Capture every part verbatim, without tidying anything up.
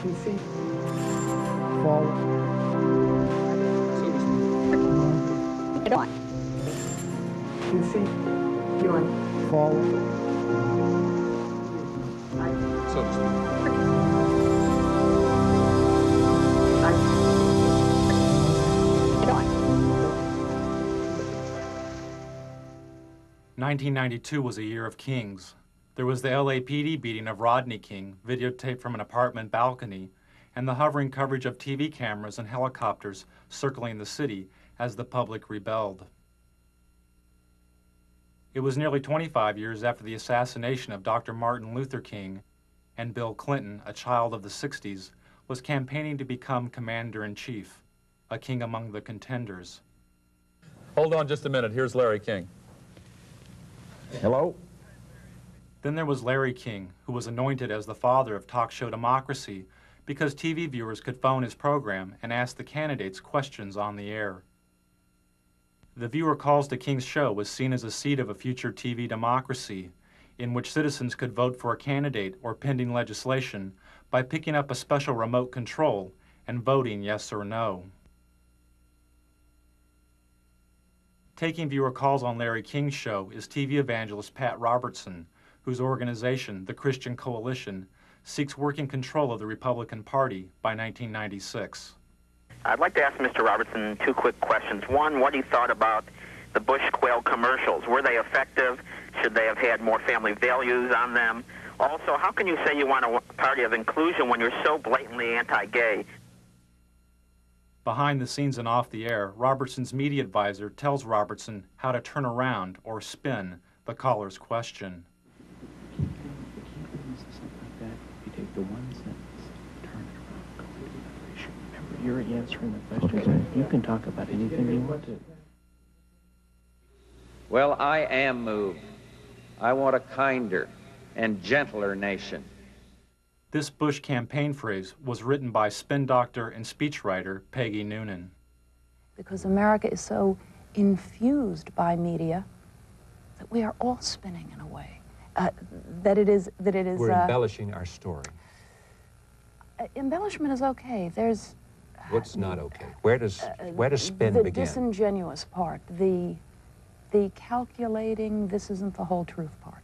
Two feet forward. Two feet forward. So to speak. nineteen ninety-two was a year of kings. There was the L A P D beating of Rodney King, videotaped from an apartment balcony, and the hovering coverage of T V cameras and helicopters circling the city as the public rebelled. It was nearly twenty-five years after the assassination of Doctor Martin Luther King, and Bill Clinton, a child of the sixties, was campaigning to become commander-in-chief, a king among the contenders. Hold on just a minute. Here's Larry King. Hello? Then there was Larry King, who was anointed as the father of talk show democracy because T V viewers could phone his program and ask the candidates questions on the air. The viewer calls to King's show was seen as a seed of a future T V democracy in which citizens could vote for a candidate or pending legislation by picking up a special remote control and voting yes or no. Taking viewer calls on Larry King's show is T V evangelist Pat Robertson, whose organization, the Christian Coalition, seeks working control of the Republican Party by nineteen ninety-six. I'd like to ask Mister Robertson two quick questions. One, what he thought about the Bush quail commercials. Were they effective? Should they have had more family values on them? Also, how can you say you want a party of inclusion when you're so blatantly anti-gay? Behind the scenes and off the air, Robertson's media advisor tells Robertson how to turn around or spin the caller's question. You take the one sentence, turn it around, completely another issue. Remember, you're answering the question. You can talk about anything you want to. Well, I am moved. I want a kinder and gentler nation. This Bush campaign phrase was written by spin doctor and speechwriter Peggy Noonan. Because America is so infused by media that we are all spinning in a way. Uh, that it is, that it is... We're uh, embellishing our story. Uh, embellishment is okay. There's... What's not okay? Where does, uh, where does spin the begin? The disingenuous part, the, the calculating, this isn't the whole truth part.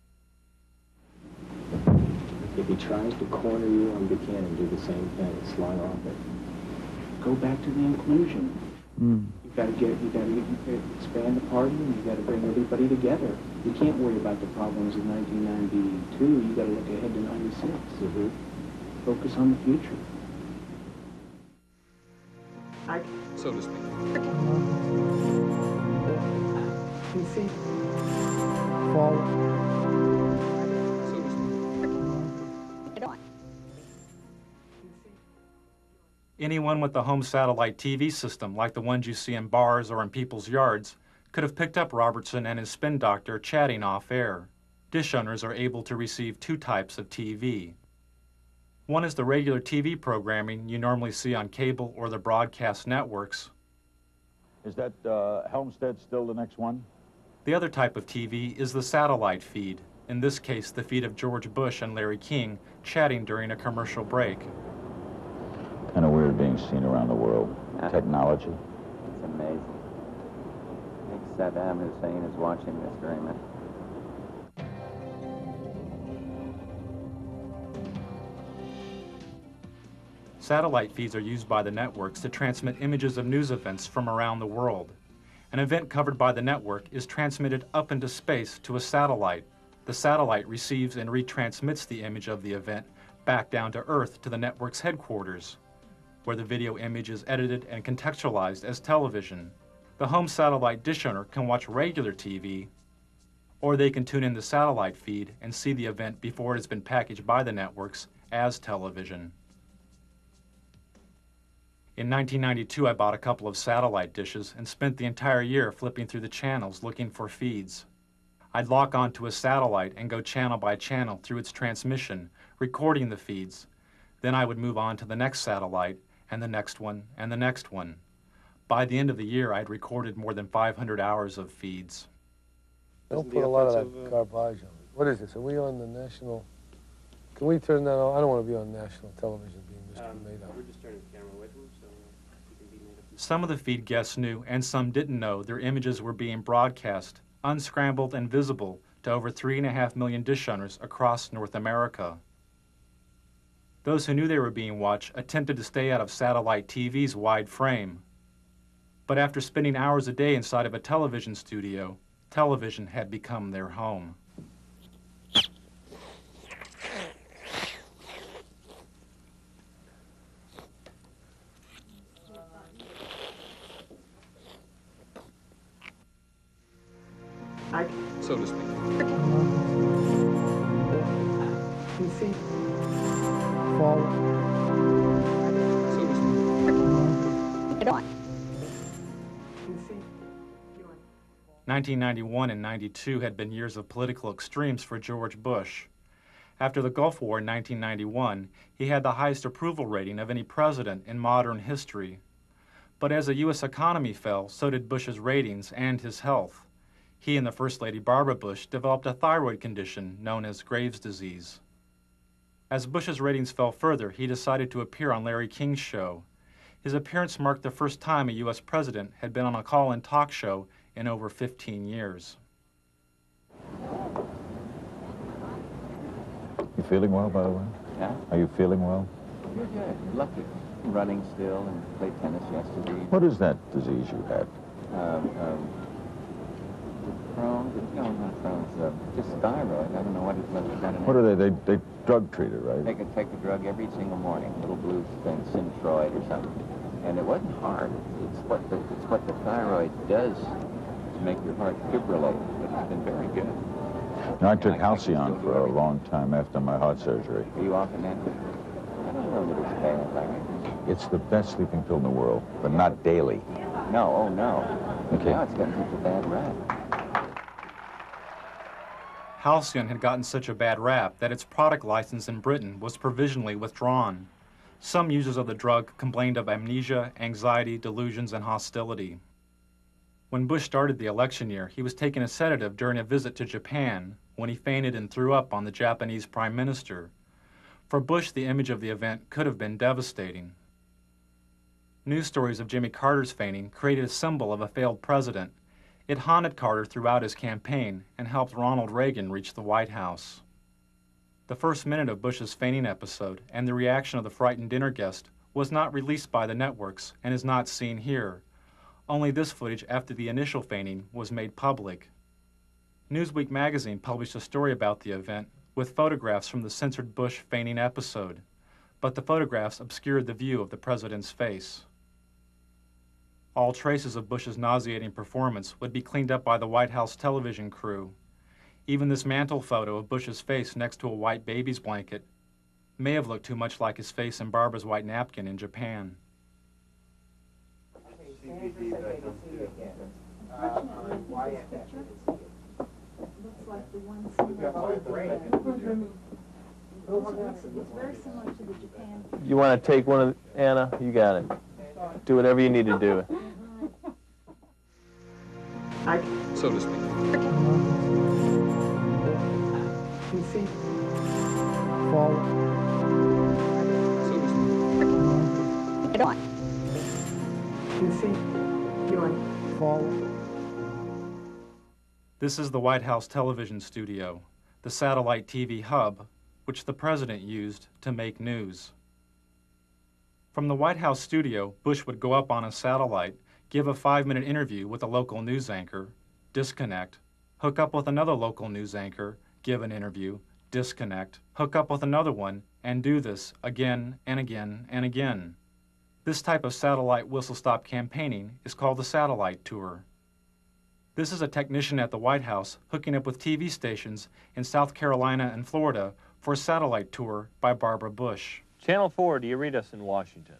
If he tries to corner you on Buchanan, do the same thing, slide off it. Go back to the inclusion. Mm. You gotta get, you gotta get, expand the party, and you gotta bring everybody together. You can't worry about the problems of nineteen ninety-two. You gotta look ahead to ninety-six. Mm-hmm. Focus on the future. I, So to speak. two feet forward. Anyone with a home satellite T V system, like the ones you see in bars or in people's yards, could have picked up Robertson and his spin doctor chatting off air. Dish owners are able to receive two types of T V. One is the regular T V programming you normally see on cable or the broadcast networks. Is that uh, Helmstead still the next one? The other type of T V is the satellite feed, in this case the feed of George Bush and Larry King chatting during a commercial break. Kind of weird being seen around the world. Yeah. Technology. It's amazing. I think Saddam Hussein is watching this very much. Satellite feeds are used by the networks to transmit images of news events from around the world. An event covered by the network is transmitted up into space to a satellite. The satellite receives and retransmits the image of the event back down to Earth to the network's headquarters, where the video image is edited and contextualized as television. The home satellite dish owner can watch regular T V, or they can tune in the satellite feed and see the event before it has been packaged by the networks as television. In nineteen ninety-two, I bought a couple of satellite dishes and spent the entire year flipping through the channels looking for feeds. I'd lock onto a satellite and go channel by channel through its transmission, recording the feeds. Then I would move on to the next satellite, and the next one, and the next one. By the end of the year, I'd recorded more than five hundred hours of feeds. Don't put a lot of that garbage on it. What is this? Are we on the national Can we turn that on? I don't want to be on national television being Mister Um, Made Up. we're just turning the camera away from him, so he can be made up. Some of the feed guests knew, and some didn't know, their images were being broadcast, unscrambled and visible, to over three and a half million dish owners across North America. Those who knew they were being watched attempted to stay out of satellite T V's wide frame. But after spending hours a day inside of a television studio, television had become their home. I so to speak. can see forward. So to speak. Can see beyond. nineteen ninety-one and ninety-two had been years of political extremes for George Bush. After the Gulf War in nineteen ninety-one, he had the highest approval rating of any president in modern history. But as the U S economy fell, so did Bush's ratings and his health. He and the First Lady Barbara Bush developed a thyroid condition known as Graves' disease. As Bush's ratings fell further, he decided to appear on Larry King's show. His appearance marked the first time a U S president had been on a call-in talk show in over fifteen years. You feeling well, by the way? Yeah? Are you feeling well? You're good. Lucky. Running still and played tennis yesterday. What is that disease you had? Um, um, Crohn's, no, not Crohn's, uh, just thyroid. I don't know what it must have done. What are they? They, they drug treat it, right? Take, a, take the drug every single morning, little blue thing, Synthroid or something. And it wasn't hard. It's what the, it's what the thyroid does to make your heart fibrillate. But it's been very good. Now, I took I- I can Halcion still do for a everything. long time after my heart surgery. Are you often at it? I don't know that it's bad, I reckon. It's the best sleeping pill in the world, but not daily. No, oh no. Okay. Now it's gotten such a bad rap. Halcion had gotten such a bad rap that its product license in Britain was provisionally withdrawn. Some users of the drug complained of amnesia, anxiety, delusions, and hostility. When Bush started the election year, he was taking a sedative during a visit to Japan when he fainted and threw up on the Japanese prime minister. For Bush, the image of the event could have been devastating. News stories of Jimmy Carter's fainting created a symbol of a failed president. It haunted Carter throughout his campaign and helped Ronald Reagan reach the White House. The first minute of Bush's fainting episode and the reaction of the frightened dinner guest was not released by the networks and is not seen here. Only this footage after the initial fainting was made public. Newsweek magazine published a story about the event with photographs from the censored Bush fainting episode, but the photographs obscured the view of the president's face. All traces of Bush's nauseating performance would be cleaned up by the White House television crew. Even this mantle photo of Bush's face next to a white baby's blanket may have looked too much like his face in Barbara's white napkin in Japan. You want to take one of the, Anna? You got it. Do whatever you need to do. I So to speak. can see forward. So to speak. Can see beyond. Forward. This is the White House television studio, the satellite T V hub, which the president used to make news. From the White House studio, Bush would go up on a satellite, give a five-minute interview with a local news anchor, disconnect, hook up with another local news anchor, give an interview, disconnect, hook up with another one, and do this again and again and again. This type of satellite whistle-stop campaigning is called the satellite tour. This is a technician at the White House hooking up with T V stations in South Carolina and Florida for a satellite tour by Barbara Bush. Channel four, do you read us in Washington?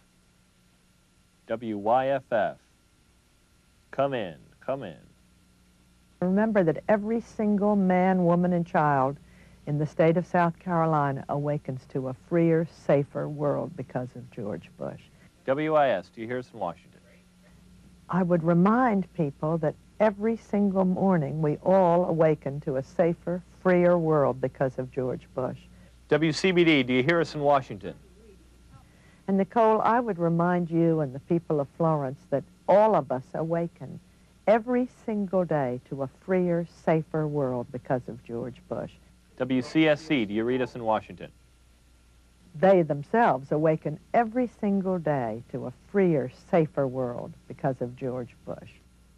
W Y F F. Come in, come in. Remember that every single man, woman, and child in the state of South Carolina awakens to a freer, safer world because of George Bush. W I S, do you hear us in Washington? I would remind people that every single morning we all awaken to a safer, freer world because of George Bush. W C B D, do you hear us in Washington? And Nicole, I would remind you and the people of Florence that all of us awaken every single day to a freer, safer world because of George Bush. W C S C, do you read us in Washington? They themselves awaken every single day to a freer, safer world because of George Bush.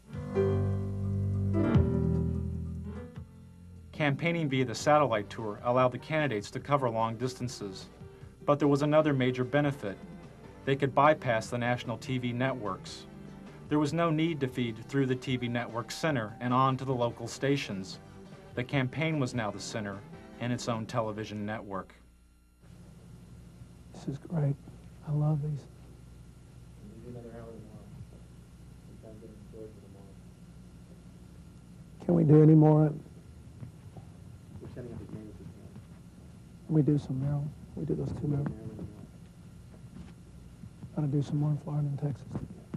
Campaigning via the satellite tour allowed the candidates to cover long distances. But there was another major benefit. They could bypass the national T V networks. There was no need to feed through the T V network center and on to the local stations. The campaign was now the center and its own television network. This is great. I love these. Can we do any more? We're setting up a game if we can. We do some Maryland. We do those two Maryland. Gotta do some more in Florida and Texas.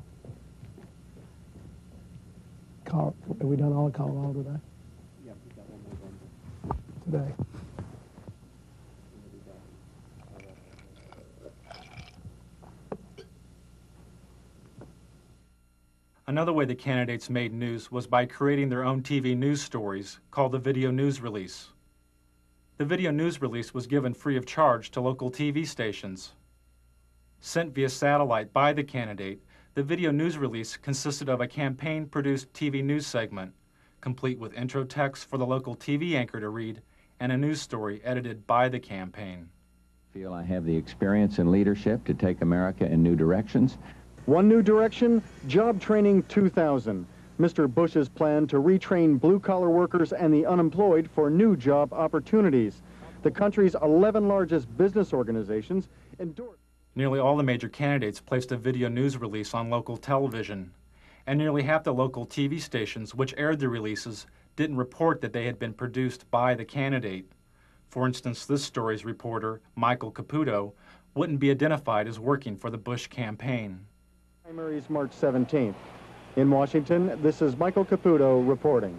Col have we done all of Colorado today? Yeah, we got one more Today. Another way the candidates made news was by creating their own T V news stories called the video news release. The video news release was given free of charge to local T V stations. Sent via satellite by the candidate, the video news release consisted of a campaign-produced T V news segment, complete with intro text for the local T V anchor to read, and a news story edited by the campaign. I feel I have the experience and leadership to take America in new directions. One new direction, Job Training two thousand. Mister Bush's plan to retrain blue-collar workers and the unemployed for new job opportunities. The country's eleven largest business organizations endorsed. Nearly all the major candidates placed a video news release on local television, and nearly half the local T V stations which aired the releases didn't report that they had been produced by the candidate. For instance, this story's reporter, Michael Caputo, wouldn't be identified as working for the Bush campaign. Primaries March seventeenth. In Washington, this is Michael Caputo reporting.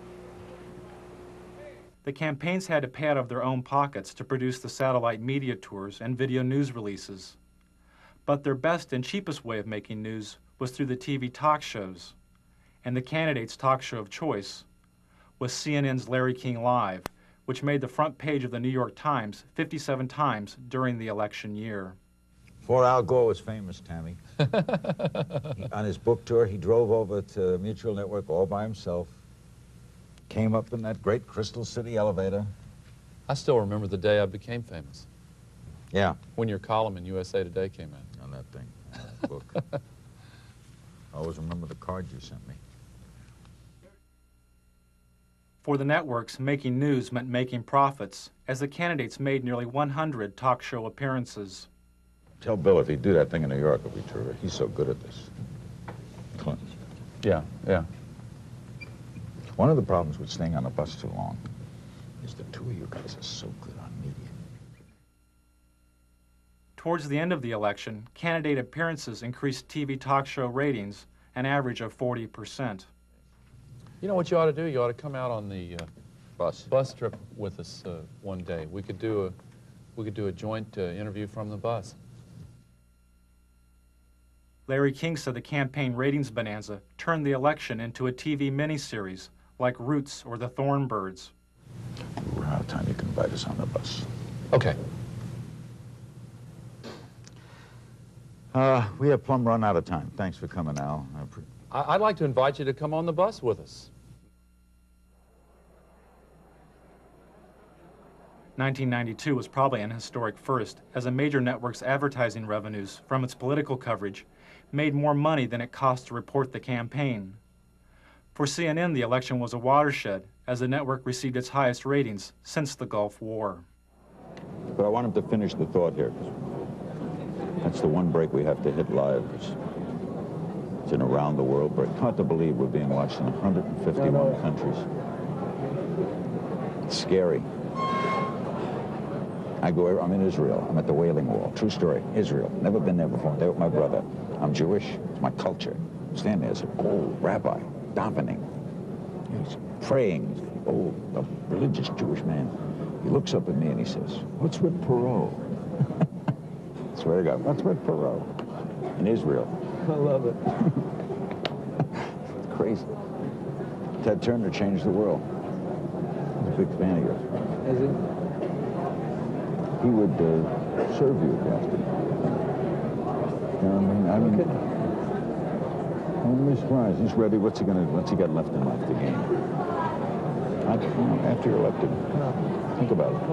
The campaigns had to pay out of their own pockets to produce the satellite media tours and video news releases. But their best and cheapest way of making news was through the T V talk shows. And the candidate's talk show of choice was C N N's Larry King Live, which made the front page of the New York Times fifty-seven times during the election year. Before Al Gore was famous, Tammy, he, on his book tour, he drove over to Mutual Network all by himself, came up in that great Crystal City elevator. I still remember the day I became famous. Yeah. When your column in U S A Today came out. On that thing, on that book. I always remember the card you sent me. For the networks, making news meant making profits, as the candidates made nearly one hundred talk show appearances. Tell Bill if he'd do that thing in New York, it'd be terrific. He's so good at this. Clinton. Yeah, yeah. One of the problems with staying on a bus too long is the two of you guys are so good on media. Towards the end of the election, candidate appearances increased T V talk show ratings an average of forty percent. You know what you ought to do? You ought to come out on the uh, bus bus trip with us uh, one day. We could do a we could do a joint uh, interview from the bus. Larry King said the campaign ratings bonanza turned the election into a T V miniseries like Roots or The Thornbirds. We're out of time. You can invite us on the bus. Okay. Uh, we have plumb run out of time. Thanks for coming, Al. I pre I I'd like to invite you to come on the bus with us. nineteen ninety-two was probably an historic first, as a major network's advertising revenues from its political coverage made more money than it cost to report the campaign. For C N N, the election was a watershed, as the network received its highest ratings since the Gulf War. But I want him to finish the thought here, because that's the one break we have to hit live. It's, it's an around the world break. It's hard to believe we're being watched in one hundred fifty-one countries. It's scary. I go, I'm in Israel. I'm at the Wailing Wall. True story, Israel. Never been there before. There with my brother. I'm Jewish. It's my culture. Stand there as an old rabbi, davening. He's praying. He's old, a religious Jewish man. He looks up at me and he says, "What's with Perot?" I swear to God, what's with Perot? In Israel. I love it. It's crazy. Ted Turner changed the world. I'm a big fan of yours. Is he? He would uh, serve you if you asked him. You know what I mean? I mean, Okay. I wouldn't be surprised. He's ready. What's he gonna? What's he got left in life to gain? I, you know, after you're elected, think about it.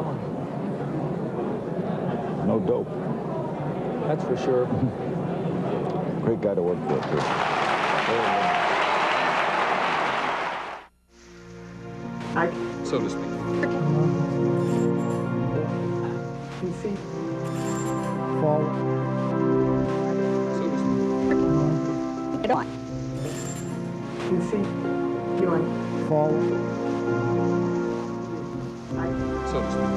No dope. That's for sure. Great guy to work for, too. I, So to speak. you see, forward. So to speak. Get on. You see, going forward. So to speak.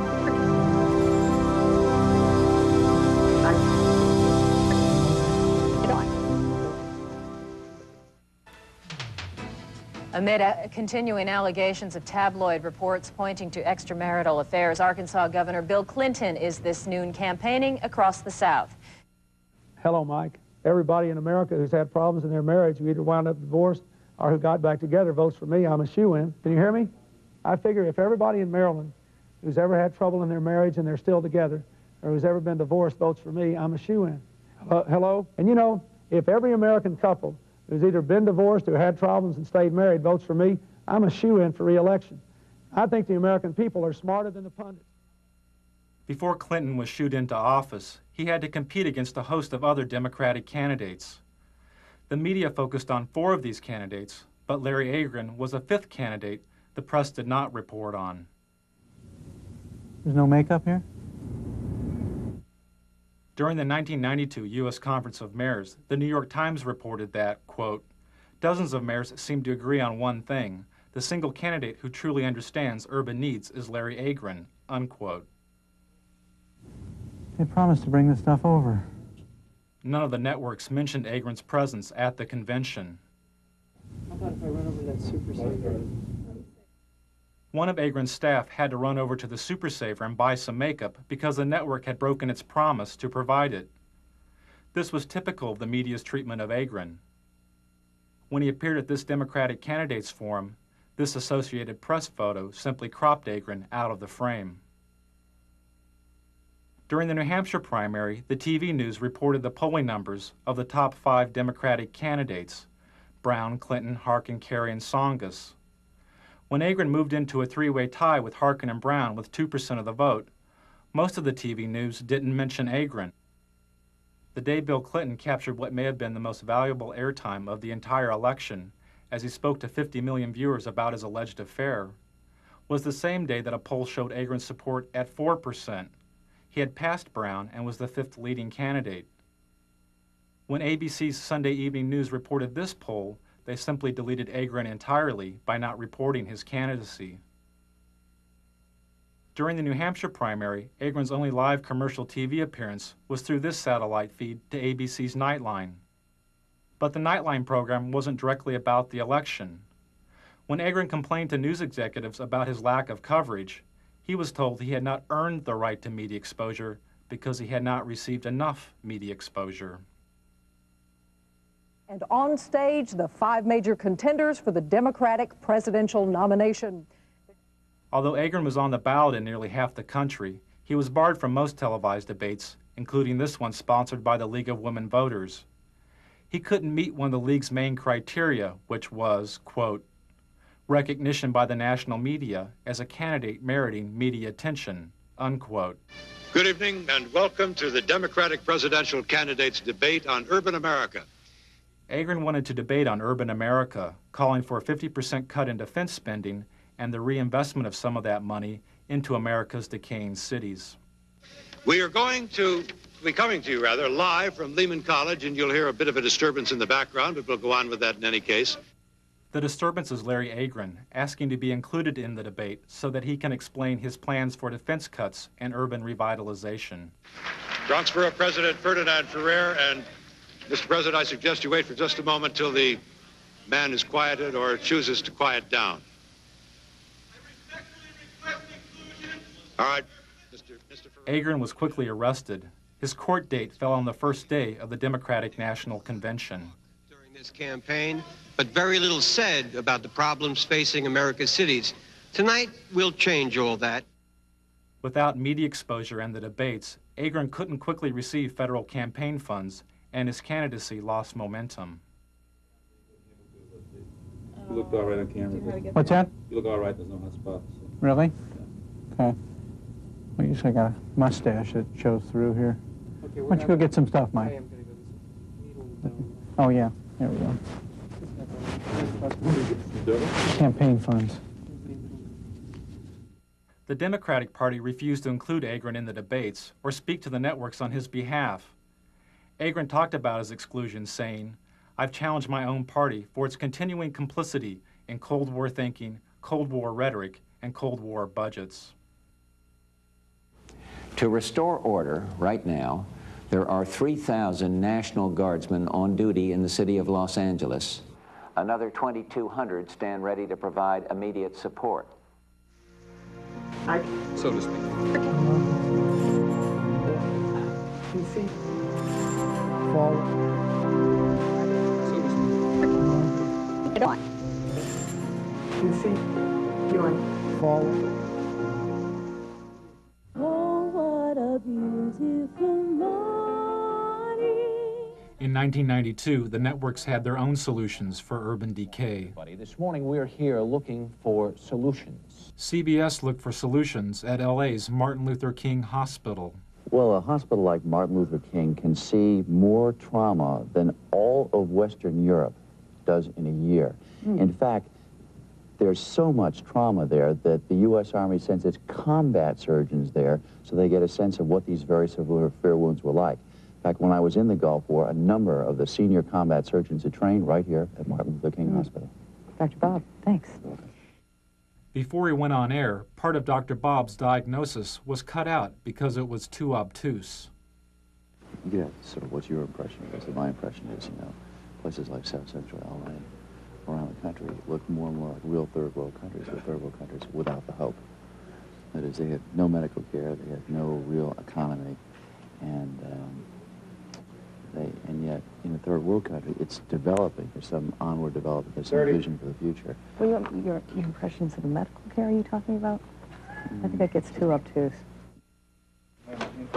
Amid uh, continuing allegations of tabloid reports pointing to extramarital affairs, Arkansas Governor Bill Clinton is this noon campaigning across the South. Hello, Mike. Everybody in America who's had problems in their marriage, who either wound up divorced or who got back together, votes for me. I'm a shoo-in. Can you hear me? I figure if everybody in Maryland who's ever had trouble in their marriage and they're still together, or who's ever been divorced votes for me, I'm a shoo-in. Uh, hello? And you know, if every American couple who's either been divorced or had problems and stayed married votes for me, I'm a shoo-in for re-election. I think the American people are smarter than the pundits. Before Clinton was shooed into office, he had to compete against a host of other Democratic candidates. The media focused on four of these candidates, but Larry Agran was a fifth candidate the press did not report on. There's no makeup here? During the nineteen ninety-two U S Conference of Mayors, the New York Times reported that, quote, dozens of mayors seem to agree on one thing. The single candidate who truly understands urban needs is Larry Agran, unquote. They promised to bring this stuff over. None of the networks mentioned Agran's presence at the convention. How about if I run over that super saver? One of Agran's staff had to run over to the Super Saver and buy some makeup because the network had broken its promise to provide it. This was typical of the media's treatment of Agran. When he appeared at this Democratic Candidates Forum, this Associated Press photo simply cropped Agran out of the frame. During the New Hampshire primary, the T V news reported the polling numbers of the top five Democratic candidates: Brown, Clinton, Harkin, Kerry, and Tsongas. When Agran moved into a three-way tie with Harkin and Brown with two percent of the vote, most of the T V news didn't mention Agran. The day Bill Clinton captured what may have been the most valuable airtime of the entire election, as he spoke to fifty million viewers about his alleged affair, was the same day that a poll showed Agran's support at four percent. He had passed Brown and was the fifth leading candidate. When A B C's Sunday Evening News reported this poll, they simply deleted Agran entirely by not reporting his candidacy. During the New Hampshire primary, Agran's only live commercial T V appearance was through this satellite feed to A B C's Nightline. But the Nightline program wasn't directly about the election. When Agran complained to news executives about his lack of coverage, he was told he had not earned the right to media exposure because he had not received enough media exposure. And on stage, the five major contenders for the Democratic presidential nomination. Although Agran was on the ballot in nearly half the country, he was barred from most televised debates, including this one sponsored by the League of Women Voters. He couldn't meet one of the League's main criteria, which was, quote, recognition by the national media as a candidate meriting media attention, unquote. Good evening and welcome to the Democratic presidential candidates debate on urban America. Agran wanted to debate on urban America, calling for a fifty percent cut in defense spending and the reinvestment of some of that money into America's decaying cities. We are going to be coming to you, rather, live from Lehman College, and you'll hear a bit of a disturbance in the background, but we'll go on with that in any case. The disturbance is Larry Agran, asking to be included in the debate so that he can explain his plans for defense cuts and urban revitalization. Bronxborough President Ferdinand Ferrer, and Mister President, I suggest you wait for just a moment till the man is quieted or chooses to quiet down. All right, Mister Mister Agran was quickly arrested. His court date fell on the first day of the Democratic National Convention. During this campaign, but very little said about the problems facing America's cities. Tonight, we'll change all that. Without media exposure and the debates, Agran couldn't quickly receive federal campaign funds, and his candidacy lost momentum. You look all right on camera. What's that? You look all right. There's no hot spots. Really? Okay. Well, you just got a mustache that shows through here. Okay, Why don't you go get some stuff, Mike? Oh, yeah. There we go. Campaign funds. The Democratic Party refused to include Agran in the debates or speak to the networks on his behalf. Agran talked about his exclusion, saying, "I've challenged my own party for its continuing complicity in Cold War thinking, Cold War rhetoric, and Cold War budgets." To restore order right now, there are three thousand National Guardsmen on duty in the city of Los Angeles. Another twenty-two hundred stand ready to provide immediate support. So to speak. Two feet forward. So to speak. Two feet forward. Oh, what a beautiful morning. In nineteen ninety-two, the networks had their own solutions for urban decay. This morning we're here looking for solutions. C B S looked for solutions at L A's Martin Luther King Hospital. Well, a hospital like Martin Luther King can see more trauma than all of Western Europe does in a year. Mm. In fact, there's so much trauma there that the U S Army sends its combat surgeons there so they get a sense of what these very severe wounds were like. In fact, when I was in the Gulf War, a number of the senior combat surgeons had trained right here at Martin Luther King mm. Hospital. Doctor Bob, thanks. Before he went on air, part of Doctor Bob's diagnosis was cut out because it was too obtuse. Yeah, so what's your impression? Because my impression is, you know, places like South Central L A, around the country, look more and more like real third world countries, the third world countries without the hope. That is, they have no medical care, they have no real economy, and um, they, and yet in a third world country, it's developing. There's some onward development, there's some vision for the future. Well, your, your, your impressions of the medical care are you talking about? Mm. I think that gets too obtuse. How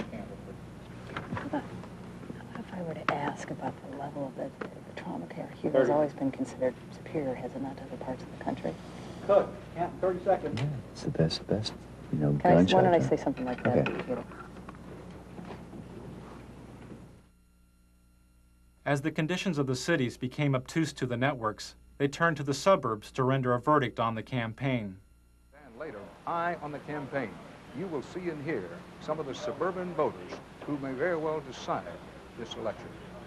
about if I were to ask about the level of the, the trauma care here has always been considered superior, has it not, to other parts of the country? Cook, yeah, thirty seconds. Yeah, it's the best, best, you know, Can I, why don't I gunshot. say something like that? Okay. As the conditions of the cities became obtuse to the networks, they turned to the suburbs to render a verdict on the campaign. And later, eye on the campaign, you will see and hear some of the suburban voters who may very well decide this election.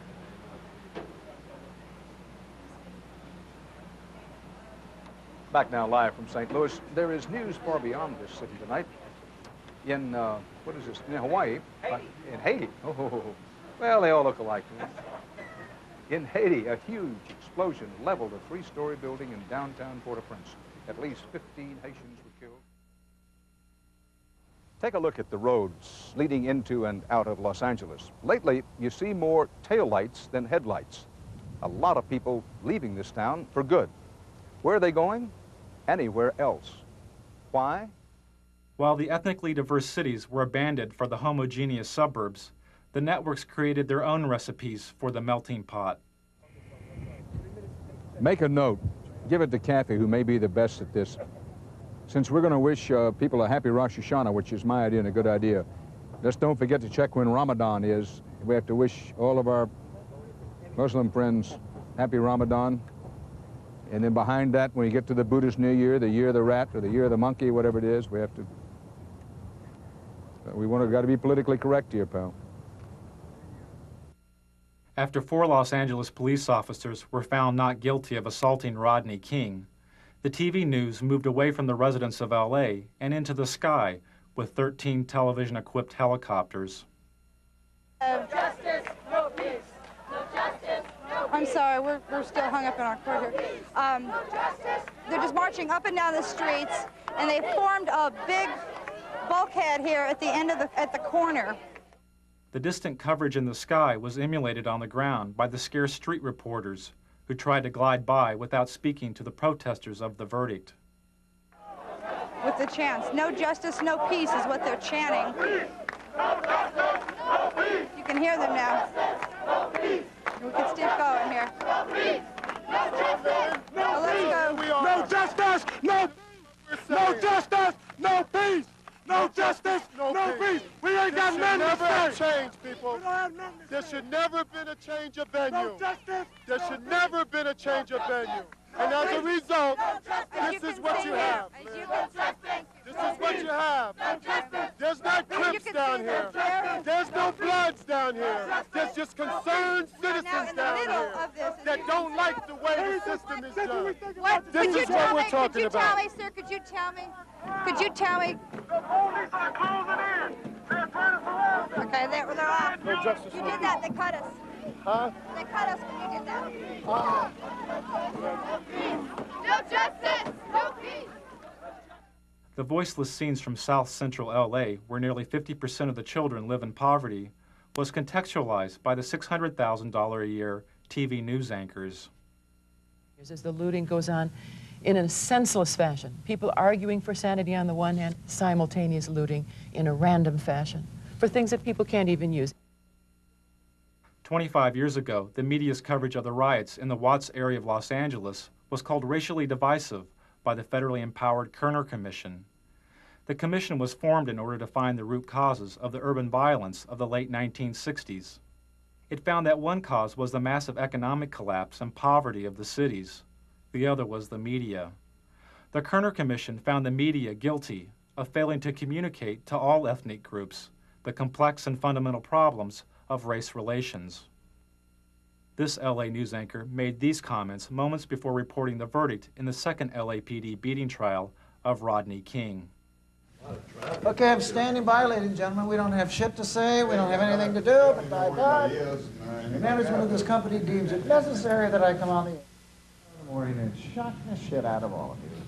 Back now live from Saint Louis. There is news far beyond this city tonight. In, uh, what is this, in Hawaii? Uh, in Haiti. Oh, well, they all look alike. In Haiti, a huge explosion leveled a three-story building in downtown Port-au-Prince. At least fifteen Haitians were killed. Take a look at the roads leading into and out of Los Angeles. Lately, you see more taillights than headlights. A lot of people leaving this town for good. Where are they going? Anywhere else. Why? While the ethnically diverse cities were abandoned for the homogeneous suburbs, the networks created their own recipes for the melting pot. Make a note. Give it to Kathy, who may be the best at this. Since we're going to wish uh, people a happy Rosh Hashanah, which is my idea and a good idea, just don't forget to check when Ramadan is. We have to wish all of our Muslim friends happy Ramadan. And then behind that, when you get to the Buddhist New Year, the year of the rat or the year of the monkey, whatever it is, we have to, we want to, got to be politically correct here, pal. After four Los Angeles police officers were found not guilty of assaulting Rodney King, the T V news moved away from the residents of L A and into the sky with thirteen television-equipped helicopters. No justice, no peace. No justice, no peace. I'm sorry, we're, we're still hung up in our court here. Um, they're just marching up and down the streets, and they formed a big bulkhead here at the end of the, at the corner. The distant coverage in the sky was emulated on the ground by the scarce street reporters who tried to glide by without speaking to the protesters of the verdict. With the chants, no justice, no peace is what they're chanting. You can hear them now. We can still going here. Well, let's go. No justice, no no justice, no peace. No justice, no, no peace. peace. We ain't got nothing to say. There should never change, people. There should never been a change of venue. No justice. There should never been a change of venue. And as a result, this is what you have. This is what you have. There's not Crips down here. There's no Bloods down here. There's just concerned citizens down here that don't like the way the system is done. This is what we're talking about. Could you tell me, sir, could you tell me, could you tell me? The police are closing in. They're trying to surround us. Okay, they're, they're off. No justice. You did that, they cut us. Huh? They cut us when you did that. Uh, No justice, no peace. The voiceless scenes from South Central L A, where nearly fifty percent of the children live in poverty, was contextualized by the six hundred thousand dollars a year T V news anchors. As the looting goes on in a senseless fashion, people arguing for sanity on the one hand, simultaneous looting in a random fashion for things that people can't even use. twenty-five years ago, the media's coverage of the riots in the Watts area of Los Angeles was called racially divisive by the federally empowered Kerner Commission. The commission was formed in order to find the root causes of the urban violence of the late nineteen sixties. It found that one cause was the massive economic collapse and poverty of the cities. The other was the media. The Kerner Commission found the media guilty of failing to communicate to all ethnic groups the complex and fundamental problems of race relations. This L A news anchor made these comments moments before reporting the verdict in the second L A P D beating trial of Rodney King. Okay, I'm standing by, ladies and gentlemen. We don't have shit to say. We don't have anything to do, but by God, the management of this company deems it necessary that I come on the air in the morning and shock the shit out of all of you.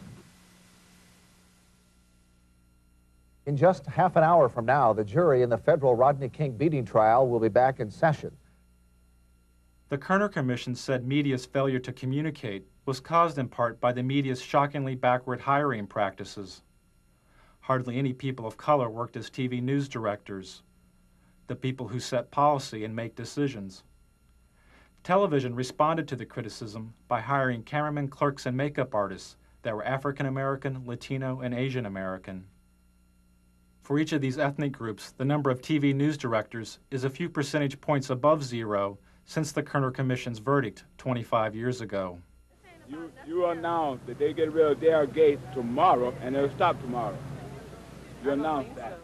In just half an hour from now, the jury in the federal Rodney King beating trial will be back in session. The Kerner Commission said media's failure to communicate was caused in part by the media's shockingly backward hiring practices. Hardly any people of color worked as T V news directors, the people who set policy and make decisions. Television responded to the criticism by hiring cameramen, clerks, and makeup artists that were African American, Latino, and Asian American. For each of these ethnic groups, the number of T V news directors is a few percentage points above zero since the Kerner Commission's verdict twenty-five years ago. You, you announce that they get rid of their gate tomorrow and they'll stop tomorrow. You announce that.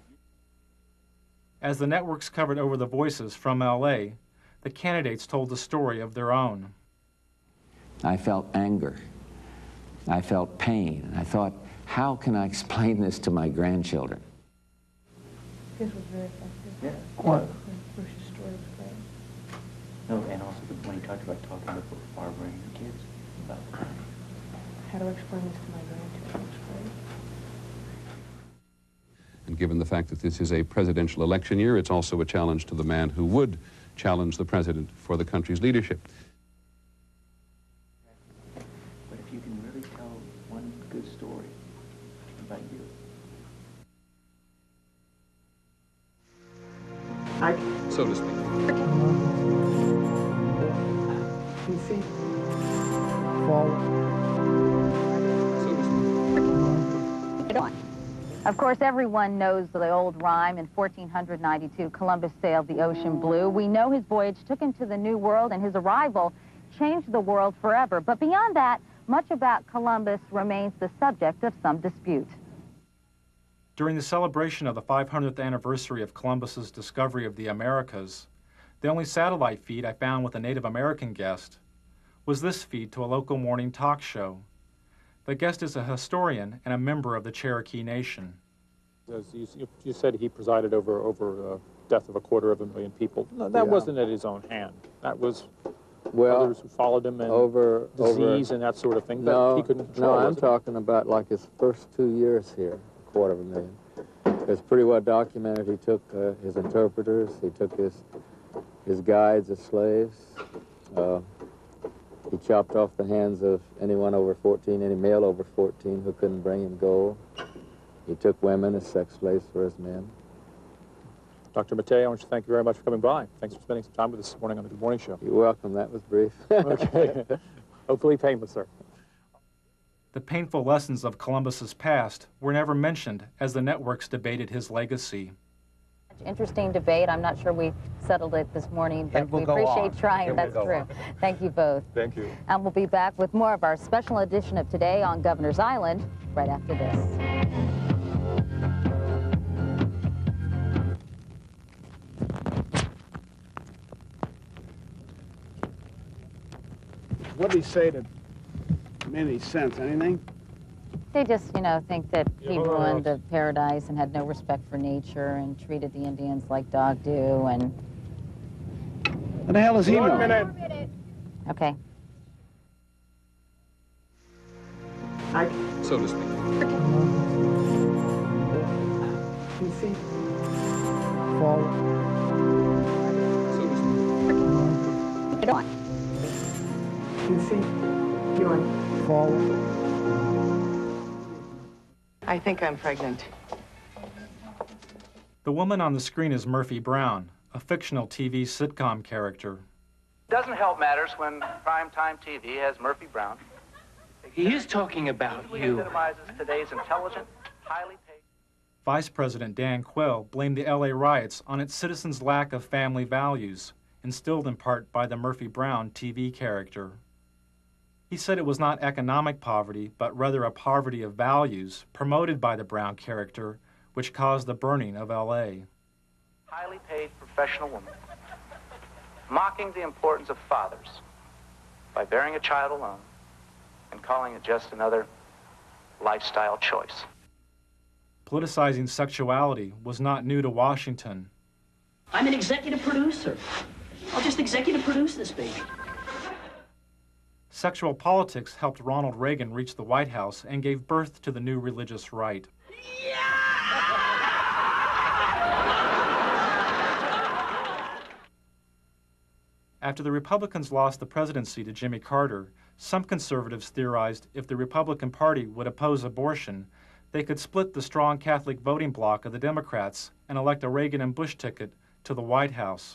As the networks covered over the voices from L A, the candidates told the story of their own. I felt anger. I felt pain. I thought, how can I explain this to my grandchildren? This was very effective. Yeah. What? Bush's story was great. No, and also the, when he talked about talking to Barbara and your kids about the crime. How to explain this to my grandchildren was great. And given the fact that this is a presidential election year, it's also a challenge to the man who would challenge the president for the country's leadership. But if you can really tell one good story about you. I, so to speak. Two feet forward. Of course, everyone knows the old rhyme. In fourteen ninety-two, Columbus sailed the ocean blue. We know his voyage took him to the New World, and his arrival changed the world forever. But beyond that, much about Columbus remains the subject of some dispute. During the celebration of the five hundredth anniversary of Columbus's discovery of the Americas, the only satellite feed I found with a Native American guest was this feed to a local morning talk show. The guest is a historian and a member of the Cherokee Nation. As you, you said he presided over over uh, death of a quarter of a million people. No, that Yeah. wasn't at his own hand. That was Well, others who followed him and over disease over, and that sort of thing no, that he couldn't control. No, I'm wasn't it? talking about like his first two years here, a quarter of a million. It's pretty well documented. He took uh, his interpreters, he took his, his guides as slaves. Uh, he chopped off the hands of anyone over fourteen, any male over fourteen who couldn't bring him gold. He took women as sex slaves for his men. Doctor Mattei, I want to thank you very much for coming by. Thanks for spending some time with us this morning on the Good Morning Show. You're welcome. That was brief. Okay. Hopefully painless, sir. The painful lessons of Columbus's past were never mentioned as the networks debated his legacy. Interesting debate. I'm not sure we settled it this morning, but we appreciate trying. That's true. Thank you both. Thank you. And we'll be back with more of our special edition of Today on Governor's Island right after this. What did he say that made any sense? Anything? They just, you know, think that he Yeah, ruined the paradise and had no respect for nature and treated the Indians like dog do and... What the hell does he know? One minute. Okay. I... So to speak. You see? Forward. So to speak. Get on. You see? You want Forward. I think I'm pregnant. The woman on the screen is Murphy Brown, a fictional T V sitcom character. Doesn't help matters when primetime T V has Murphy Brown. He is talking about you. Epitomizes today's intelligent, highly paid... Vice President Dan Quayle blamed the L A riots on its citizens' lack of family values, instilled in part by the Murphy Brown T V character. He said it was not economic poverty, but rather a poverty of values promoted by the Brown character, which caused the burning of L A. highly paid professional woman, mocking the importance of fathers by bearing a child alone and calling it just another lifestyle choice. Politicizing sexuality was not new to Washington. I'm an executive producer. I'll just executive produce this baby. Sexual politics helped Ronald Reagan reach the White House and gave birth to the new religious right. After the Republicans lost the presidency to Jimmy Carter, some conservatives theorized if the Republican Party would oppose abortion, they could split the strong Catholic voting bloc of the Democrats and elect a Reagan and Bush ticket to the White House.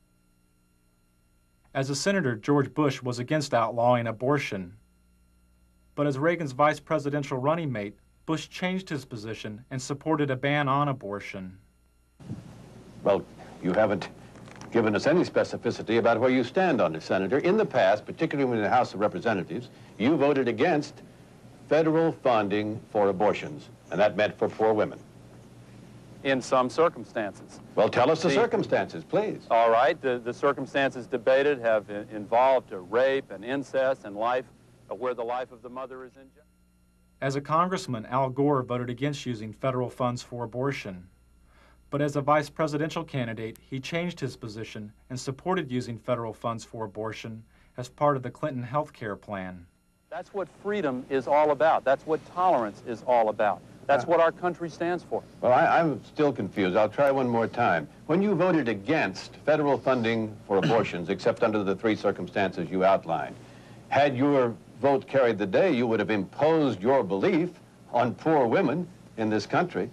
As a senator, George Bush was against outlawing abortion. But as Reagan's vice presidential running mate, Bush changed his position and supported a ban on abortion. Well, you haven't given us any specificity about where you stand on this, Senator. In the past, particularly in the House of Representatives, you voted against federal funding for abortions, and that meant for poor women. In some circumstances. Well, tell us the, The- circumstances, please. All right, the, the circumstances debated have i- involved a rape and incest and life, uh, where the life of the mother is in jeopardy. As a congressman, Al Gore voted against using federal funds for abortion. But as a vice presidential candidate, he changed his position and supported using federal funds for abortion as part of the Clinton health care plan. That's what freedom is all about. That's what tolerance is all about. That's what our country stands for. Well, I, I'm still confused. I'll try one more time. When you voted against federal funding for abortions, except under the three circumstances you outlined, had your vote carried the day, you would have imposed your belief on poor women in this country.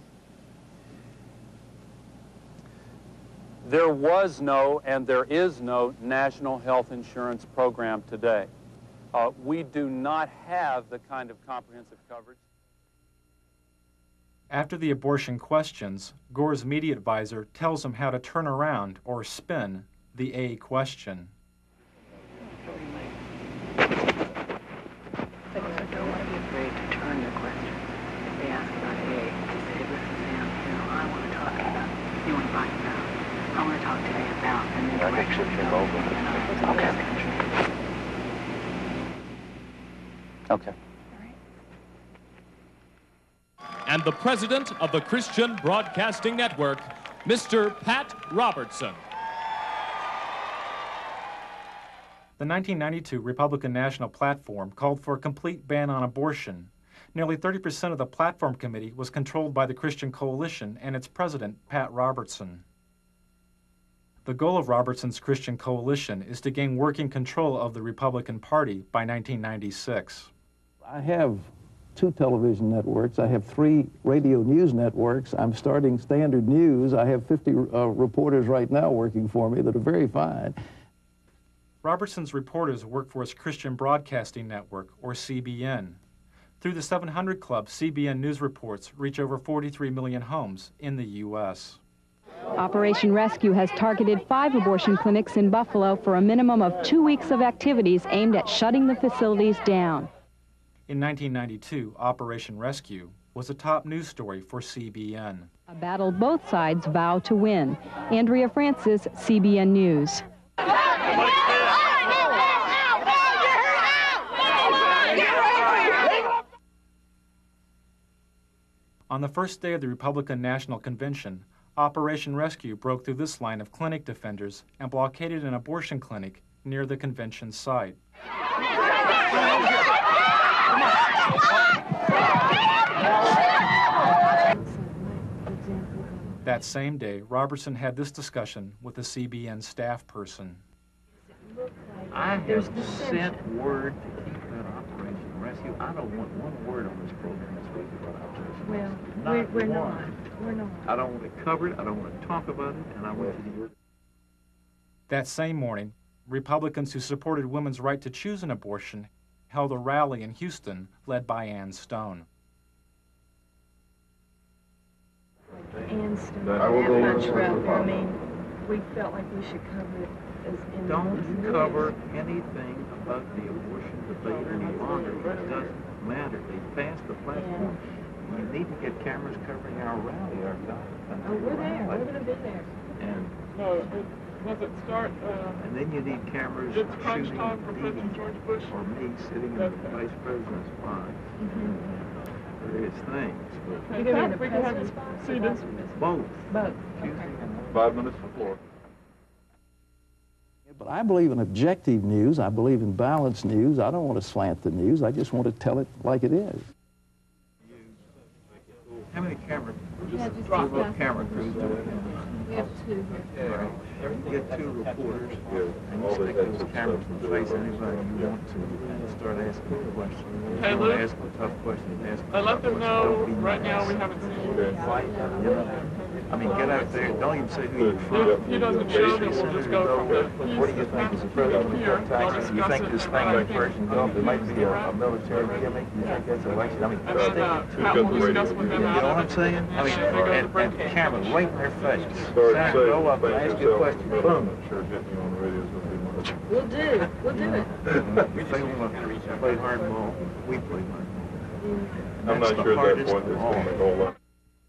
There was no and there is no national health insurance program today. Uh, we do not have the kind of comprehensive coverage. After the abortion questions, Gore's media advisor tells him how to turn around or spin the A question. But you don't want to be afraid to turn the question. If they ask about A, you say, listen, Sam, you know, I want to talk about, you want to buy it now. I want to talk today about the new direction of the country. Okay. And the president of the Christian Broadcasting Network, Mister Pat Robertson. The nineteen ninety-two Republican National Platform called for a complete ban on abortion, Nearly thirty percent of the platform committee was controlled by the Christian Coalition and its president, Pat Robertson. The goal of Robertson's Christian Coalition is to gain working control of the Republican Party by nineteen ninety-six. I have two television networks. I have three radio news networks. I'm starting Standard News. I have fifty uh, reporters right now working for me that are very fine. Robertson's reporters work for his Christian Broadcasting Network, or C B N. Through the seven hundred Club, C B N News reports reach over forty-three million homes in the U S Operation Rescue has targeted five abortion clinics in Buffalo for a minimum of two weeks of activities aimed at shutting the facilities down. In nineteen ninety-two, Operation Rescue was a top news story for C B N. A battle both sides vow to win. Andrea Francis, C B N News. On the first day of the Republican National Convention, Operation Rescue broke through this line of clinic defenders and blockaded an abortion clinic near the convention site. That same day, Robertson had this discussion with a C B N staff person. I have sent word to keep that Operation Rescue. I don't want one word on this program this week about Operation Well, Rescue. we're, Not we're not. one. We're not. I don't want it covered. I don't want to talk about it. And I want you to do it. That same morning, Republicans who supported women's right to choose an abortion held a rally in Houston led by Ann Stone. Ann Stone, I will go much over rough. the I mean, we felt like we should cover it as in Don't as cover anything about the abortion debate any longer. It doesn't matter. They passed the platform. You need to get cameras covering our rally, our God. Oh, we're there. We're going to be there. And No, it, does it start? Uh, and then you need cameras it's crunch shooting time for President George Bush. or me sitting in the vice president's box. Mm-hmm. Various things. But You can we can have you seated. both. Both. Okay. Five minutes before. But I believe in objective news. I believe in balanced news. I don't want to slant the news. I just want to tell it like it is. How many camera? Yeah, just Drop two. up camera crews do it. We have two here. All right. You get two reporters, and you stick those cameras in the face of anybody you want to, and start asking a question. Hey, You Lou. ask a tough question, ask a I let tough them question. know Don't be right now nice. we haven't seen you. Fight, you know? I mean, get out there. Don't even say who you're from. If he doesn't show, then we'll just go from the What do you think is the president here. of Texas? You think this thing in Persian Gulf, there might be a, a military gimmick? You think that's election? I mean, And then, stick uh, it to Pat it. will discuss with them You know what I'm after. saying? I mean, They go to and, break. and camera right in their face. Senator, go up and ask you a question. Boom. We'll do. We'll do it. If they want to play hardball, we play hardball. I'm not That's the sure at that hardest point of it's all. going to go up.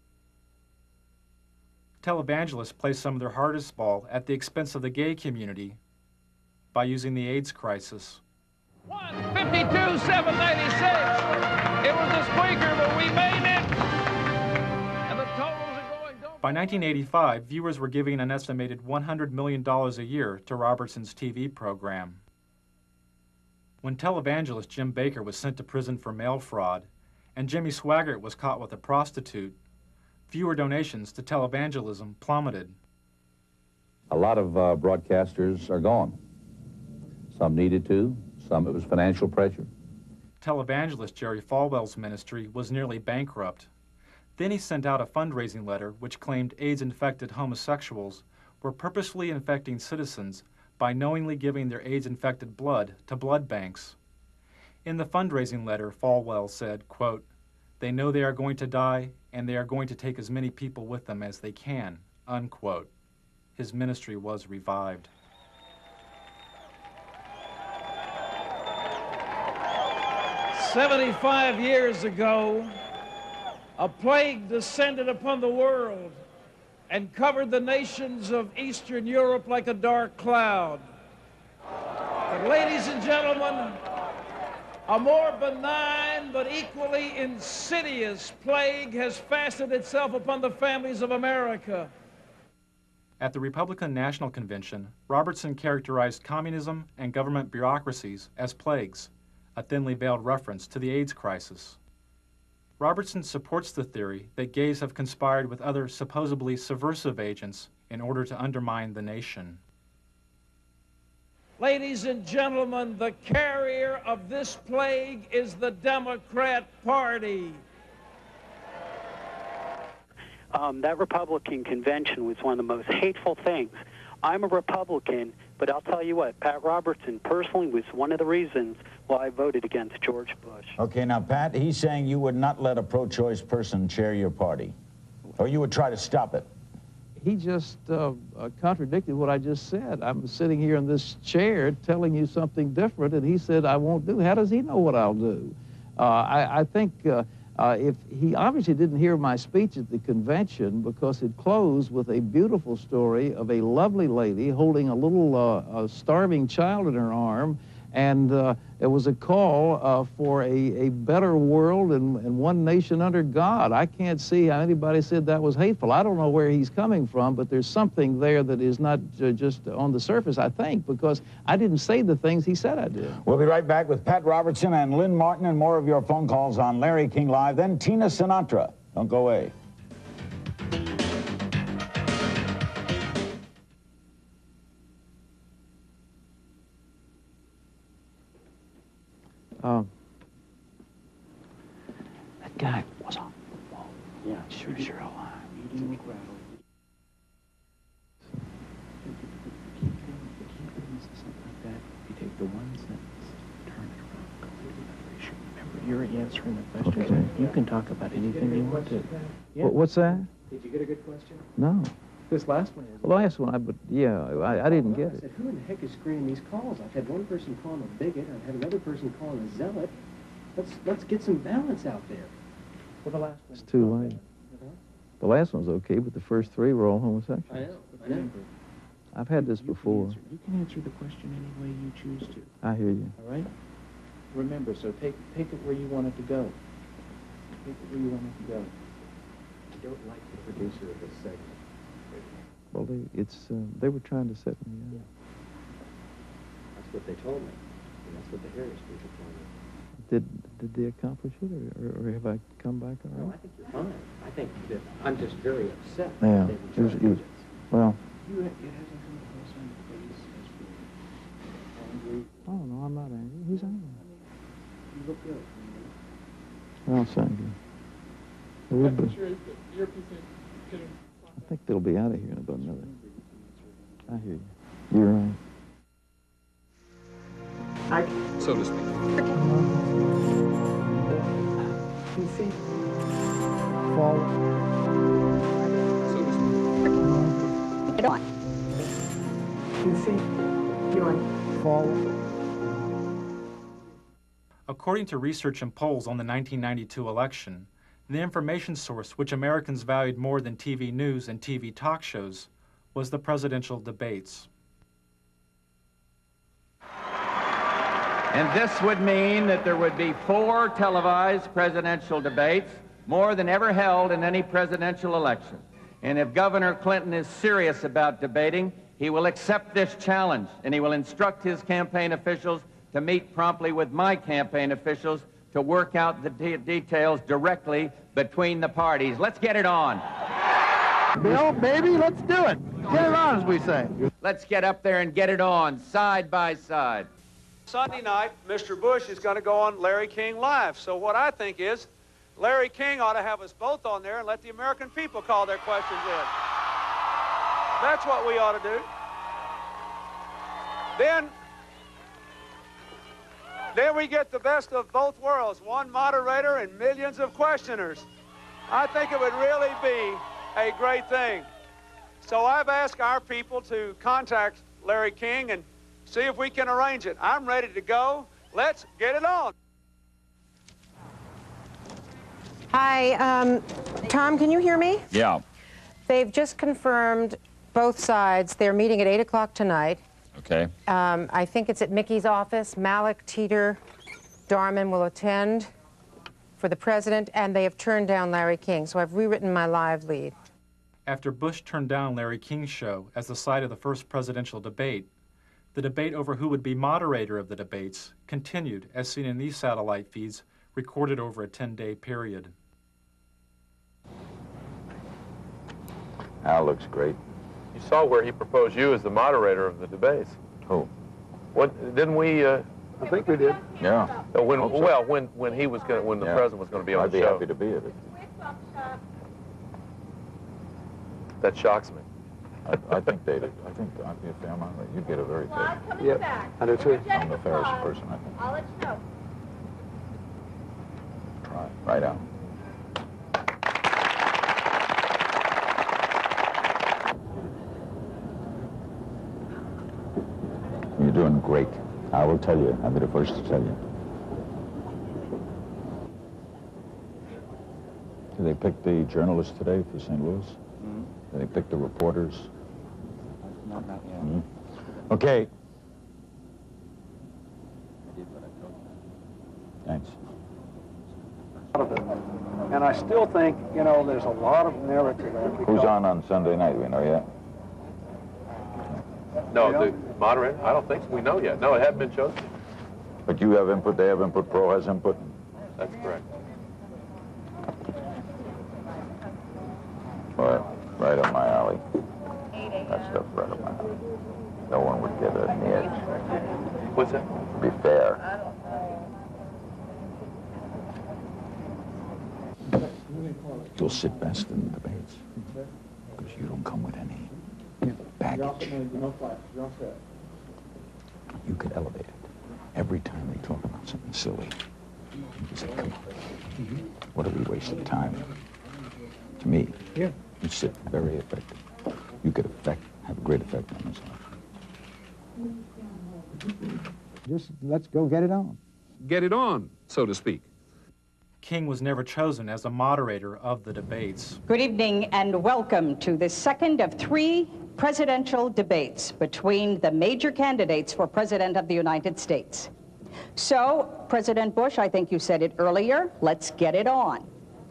Televangelists play some of their hardest ball at the expense of the gay community by using the AIDS crisis. fifty-two seven ninety-six. It was a squeaker, but we made it. And the totals are going. Don't By nineteen eighty-five, viewers were giving an estimated one hundred million dollars a year to Robertson's T V program. When televangelist Jim Baker was sent to prison for mail fraud, and Jimmy Swaggart was caught with a prostitute, viewer donations to televangelism plummeted. A lot of uh, broadcasters are gone. Some needed to, some it was financial pressure. Televangelist Jerry Falwell's ministry was nearly bankrupt. Then he sent out a fundraising letter which claimed AIDS-infected homosexuals were purposefully infecting citizens by knowingly giving their AIDS-infected blood to blood banks. In the fundraising letter, Falwell said, quote, "They know they are going to die, and they are going to take as many people with them as they can," unquote. His ministry was revived. seventy-five years ago, a plague descended upon the world and covered the nations of Eastern Europe like a dark cloud. But ladies and gentlemen, a more benign but equally insidious plague has fastened itself upon the families of America. At the Republican National Convention, Robertson characterized communism and government bureaucracies as plagues, a thinly veiled reference to the AIDS crisis. Robertson supports the theory that gays have conspired with other supposedly subversive agents in order to undermine the nation. Ladies and gentlemen, the carrier of this plague is the Democrat Party. Um, that Republican convention was one of the most hateful things. I'm a Republican, but I'll tell you what, Pat Robertson personally was one of the reasons why I voted against George Bush. Okay, now, Pat, he's saying you would not let a pro-choice person chair your party, or you would try to stop it. He just uh, uh, contradicted what I just said. I'm sitting here in this chair telling you something different, and he said I won't do. How does he know what I'll do? Uh, I, I think uh, uh, if he obviously didn't hear my speech at the convention, because it closed with a beautiful story of a lovely lady holding a little uh, a starving child in her arm, and uh, it was a call uh, for a, a better world and, and one nation under God. I can't see how anybody said that was hateful. I don't know where he's coming from, but there's something there that is not uh, just on the surface, I think, because I didn't say the things he said I did. We'll be right back with Pat Robertson and Lynn Martin and more of your phone calls on Larry King Live, then Tina Sinatra. Don't go away. Um, that guy was on the wall. Yeah. Sure, sure, alive. Eating the crowd. You take the one sentence, turn it around, go to the other issue. Remember, you're answering the question. Okay. You can talk about anything you want to. Yeah. What, what's that? Did you get a good question? No. This last one is. The last one, I, but yeah, I, I didn't get I it. said, who in the heck is screening these calls? I've had one person call him a bigot. I've had another person call him a zealot. Let's let's get some balance out there. Well, the last one. It's too late. The last one's okay, but the first three were all homosexual. I know. I know. I've had this You before. Can answer, you can answer the question any way you choose to. I hear you. All right. Remember, so take take it where you want it to go. Take it where you want it to go. I don't like the producer of this segment. Well, they, it's, uh, they were trying to set me up. Yeah. That's what they told me. And that's what the Harris people told me. Did, did they accomplish it, or, or have I come back all right? No, I think you're fine. I think that I'm just very upset. Yeah. That they It was, were it was, well, You, it hasn't come across on your face as being angry. oh, no, I'm not angry. Who's angry? You look good. Well, thank you. It would be. I think they'll be out of here in about another. I hear you. You're right. I, So to speak. you see, Forward. So to speak. Get on. you see, you want Forward. According to research and polls on the nineteen ninety-two election, the information source which Americans valued more than T V news and T V talk shows was the presidential debates. And this would mean that there would be four televised presidential debates, more than ever held in any presidential election. And if Governor Clinton is serious about debating, he will accept this challenge, and he will instruct his campaign officials to meet promptly with my campaign officials to work out the de details directly between the parties. Let's get it on. Bill, baby, let's do it. Get it on, as we say. Let's get up there and get it on, side by side. Sunday night, Mister Bush is going to go on Larry King Live. So what I think is, Larry King ought to have us both on there and let the American people call their questions in. That's what we ought to do. Then, then we get the best of both worlds, one moderator and millions of questioners. I think it would really be a great thing. So I've asked our people to contact Larry King and see if we can arrange it. I'm ready to go. Let's get it on. Hi, um, Tom, can you hear me? Yeah. They've just confirmed both sides. They're meeting at eight o'clock tonight. Okay. Um, I think it's at Mickey's office. Malik, Teeter, Darman will attend for the president, and they have turned down Larry King, so I've rewritten my live lead. After Bush turned down Larry King's show as the site of the first presidential debate, the debate over who would be moderator of the debates continued, as seen in these satellite feeds recorded over a ten-day period. Al looks great. You saw where he proposed you as the moderator of the debates. Who? What, didn't we, uh, I think we did. Yeah. uh, when, Hope so. well, when, when he was going when the Yeah. president was going to be on I'd the be show. happy to be at it. That shocks me. I, I think, David, I think I'd be a fair amount. You'd get a very good. Yep, I do too. I'm the fairest person, I think. I'll let you know. Try. Right on. You're doing great. I will tell you. I'll be the first to tell you. Did they pick the journalists today for Saint Louis? Mm-hmm. Did they pick the reporters? Not, not yet. Mm-hmm. Okay. I did what I told you. Thanks. And I still think, you know, there's a lot of narrative there. Who's on on Sunday night? Do we know yet? No, the moderator? I don't think so. We know yet. No, it hadn't been chosen. But you have input, they have input, Pro has input. That's correct. Well, right up my alley. That stuff's right up my alley. No one would get it in the edge. What's that? Be fair. You'll sit best in the debates because you don't come with any baggage. You could elevate it. Every time they talk about something silly, you say, come on. What are we wasting time? To me, Yeah. you sit very effective. You could affect, have a great effect on this life. Just let's go get it on. Get it on, so to speak. King was never chosen as a moderator of the debates. Good evening and welcome to the second of three presidential debates between the major candidates for President of the United States. So, President Bush, I think you said it earlier, let's get it on.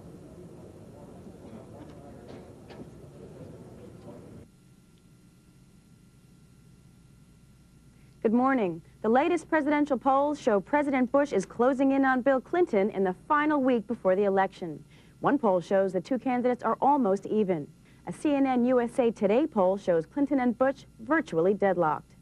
Good morning. The latest presidential polls show President Bush is closing in on Bill Clinton in the final week before the election. One poll shows the two candidates are almost even. A C N N U S A Today poll shows Clinton and Bush virtually deadlocked.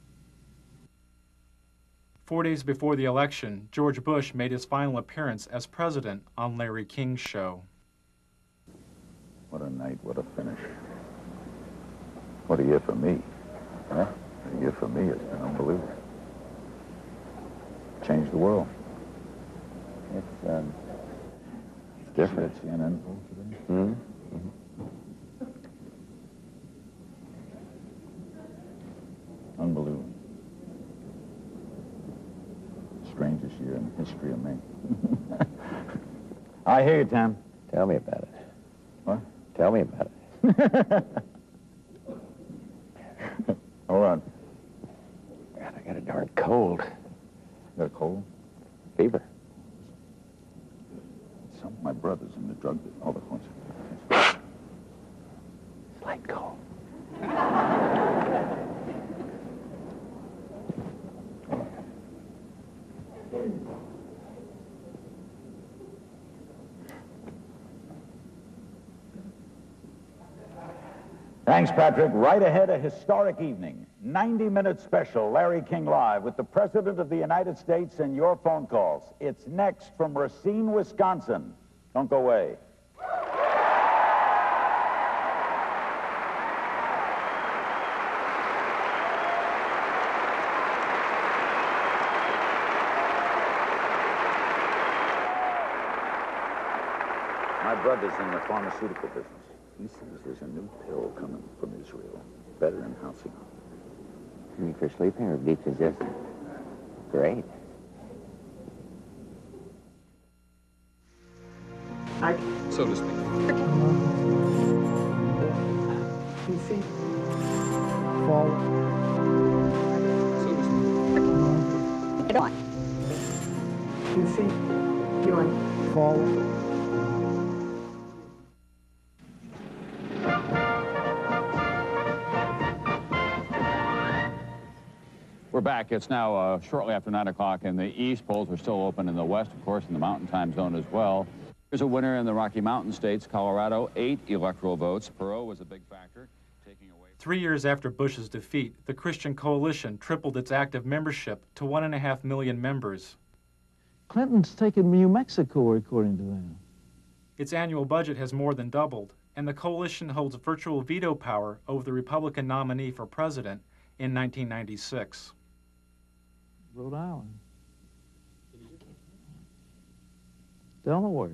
Four days before the election, George Bush made his final appearance as president on Larry King's show. What a night, what a finish. What a year for me. Huh? A year for me, it's been unbelievable. Changed the world. It's, um, It's different. C N N poll today? mm-hmm. Unbelievable. Strangest year in the history of me. I hear you, Tom. Tell me about it. What? Tell me about it. Hold on. God, I got a darn cold. Got a cold? Fever. Some of my brothers in the drug business. All the ones. Slight cold. Thanks, Patrick. Right ahead, a historic evening. ninety minute special, Larry King Live, with the President of the United States and your phone calls. It's next from Racine, Wisconsin. Don't go away. My brother's in the pharmaceutical business. He says there's a new pill coming from Israel, better than Halcion. I mean, for sleeping or decongestant? Great. I... So to speak. Two feet. Forward. So to speak. Get on. Two feet. Doing. Forward. We're back. It's now uh, shortly after nine o'clock in the east. Polls are still open in the west, of course, in the mountain time zone as well. There's a winner in the Rocky Mountain states, Colorado, eight electoral votes. Perot was a big factor, taking away... Three years after Bush's defeat, the Christian Coalition tripled its active membership to one and a half million members. Clinton's taken New Mexico, according to them. Its annual budget has more than doubled, and the coalition holds virtual veto power over the Republican nominee for president in nineteen ninety-six. Rhode Island. Delaware.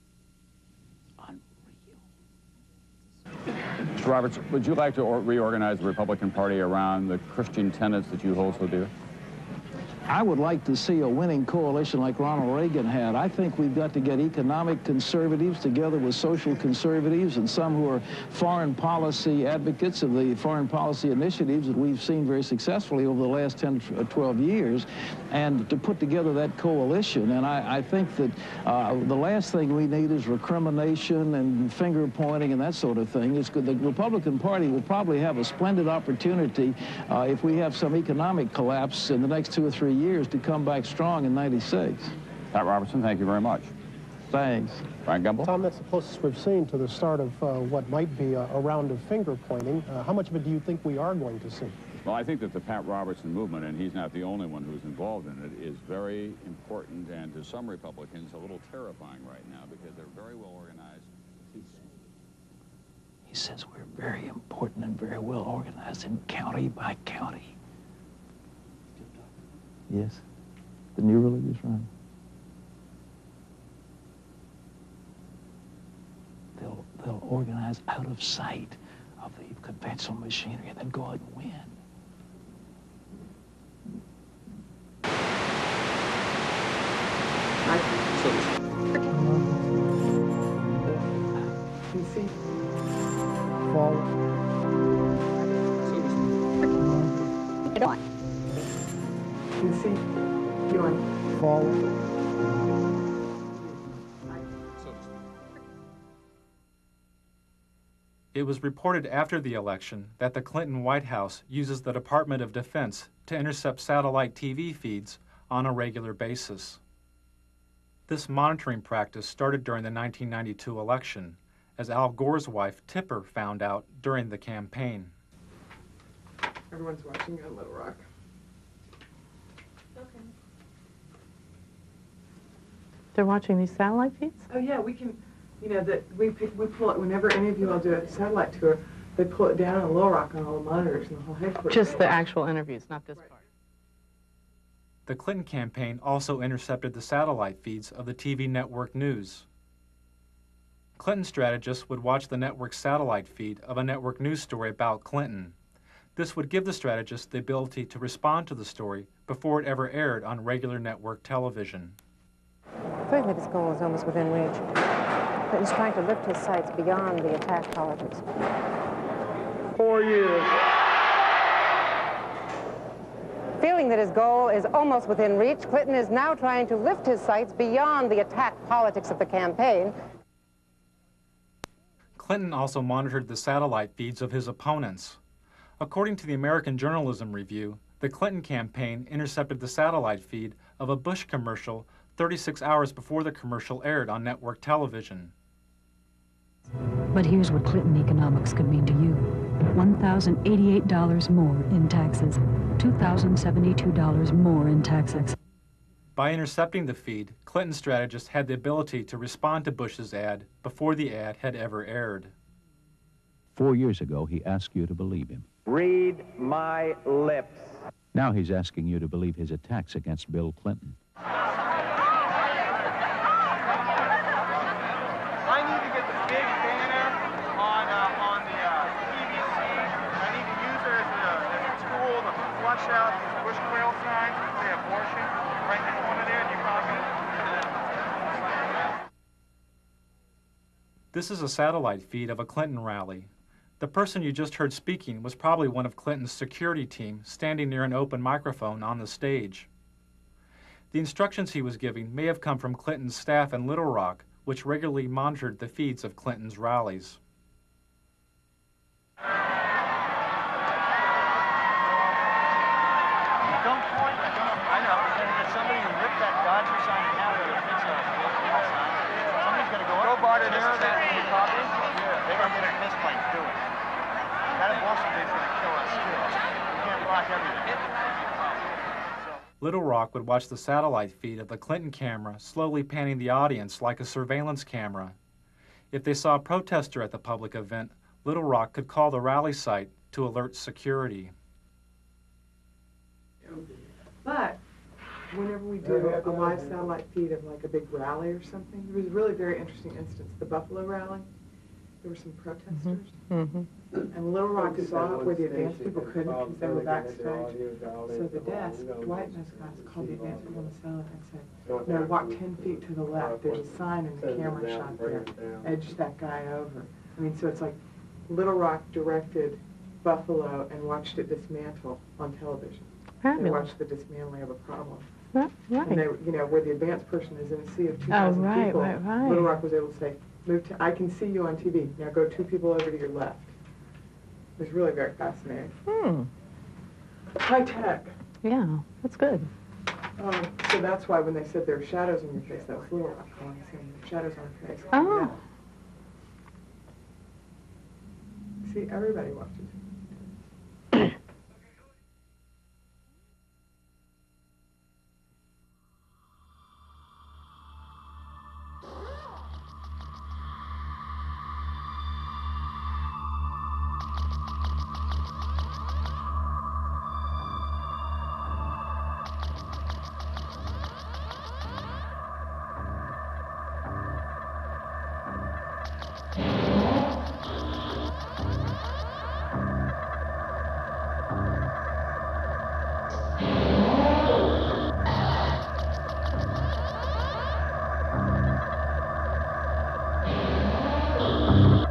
Mister Roberts, would you like to or reorganize the Republican Party around the Christian tenets that you hold so dear? I would like to see a winning coalition like Ronald Reagan had. I think we've got to get economic conservatives together with social conservatives and some who are foreign policy advocates of the foreign policy initiatives that we've seen very successfully over the last ten to twelve years, and to put together that coalition. And I, I think that uh, the last thing we need is recrimination and finger pointing and that sort of thing. It's good. The Republican Party will probably have a splendid opportunity uh, if we have some economic collapse in the next two or three years to come back strong in ninety-six. Pat Robertson, thank you very much. Thanks. Frank Gumble? Tom, that's the closest we've seen to the start of uh, what might be a, a round of finger pointing. Uh, how much of it do you think we are going to see? Well, I think that the Pat Robertson movement, and he's not the only one who's involved in it, is very important and to some Republicans a little terrifying right now because they're very well organized. He says we're very important and very well organized in county by county. Yes, the new religious right. They'll, they'll organize out of sight of the conventional machinery and then go out and win. Two feet. Forward. Get on. Two feet. You want forward. It was reported after the election that the Clinton White House uses the Department of Defense to intercept satellite T V feeds on a regular basis. This monitoring practice started during the nineteen ninety-two election, as Al Gore's wife, Tipper, found out during the campaign. Everyone's watching on Little Rock. Okay. They're watching these satellite feeds? Oh yeah, we can, you know, that we pick, we pull it whenever any of you all do a satellite tour. They pull it down on Little Rock on all the monitors and the whole headquarters. Just the actual interviews, not this part. The Clinton campaign also intercepted the satellite feeds of the T V network news. Clinton strategists would watch the network's satellite feed of a network news story about Clinton. This would give the strategists the ability to respond to the story before it ever aired on regular network television. Certainly this goal is almost within reach. Clinton's trying to lift his sights beyond the attack politics. Four years. Feeling that his goal is almost within reach, Clinton is now trying to lift his sights beyond the attack politics of the campaign. Clinton also monitored the satellite feeds of his opponents. According to the American Journalism Review, the Clinton campaign intercepted the satellite feed of a Bush commercial thirty-six hours before the commercial aired on network television. But here's what Clinton economics could mean to you. one thousand eighty-eight dollars more in taxes, two thousand seventy-two dollars more in taxes. By intercepting the feed, Clinton strategists had the ability to respond to Bush's ad before the ad had ever aired. Four years ago, he asked you to believe him. Read my lips. Now he's asking you to believe his attacks against Bill Clinton. I need to get the big banner on uh, on the uh, T V C. I need to use it as a, as a tool to flush out these Bush quail signs that say abortion right in the corner there. Do you copy it? This is a satellite feed of a Clinton rally. The person you just heard speaking was probably one of Clinton's security team standing near an open microphone on the stage. The instructions he was giving may have come from Clinton's staff in Little Rock, which regularly monitored the feeds of Clinton's rallies. Don't point. I don't. I know. There's somebody who ripped that Dodger sign in half with a fix a sign. Somebody's got to go part in there that we copy? Yeah. They don't get a this plate do it. That abortion thing's going to kill us too. We can't block everything. Little Rock would watch the satellite feed of the Clinton camera slowly panning the audience like a surveillance camera. If they saw a protester at the public event, Little Rock could call the rally site to alert security. But whenever we do a live satellite feed of like a big rally or something, there was a really very interesting instance, the Buffalo rally. There were some protesters. Mm-hmm. And Little Rock saw it where the advanced people couldn't because they were backstage. So the desk, Dwight and those guys called the advanced people on the cell and said, no, walk ten feet to the left. There's a sign in the camera shot there. Edge that guy over. I mean, so it's like Little Rock directed Buffalo and watched it dismantle on television. Fabulous. They watched the dismantling of a problem. Right, right. And they, you know, where the advanced person is in a sea of two Oh, thousand right, people, right, right. Little Rock was able to say, move to, I can see you on T V. Now go two people over to your left. It was really very fascinating. Hmm. High tech. Yeah, that's good. Um, so that's why when they said there are shadows on your face, that was Little Rock calling, saying shadows on your face. Oh. Yeah. See, everybody watches.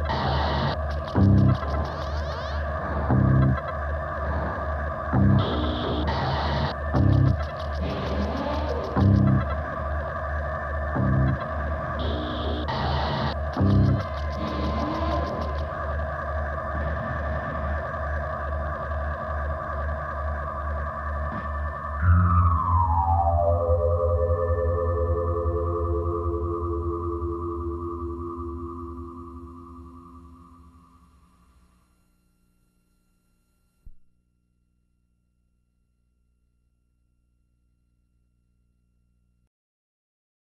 Oh.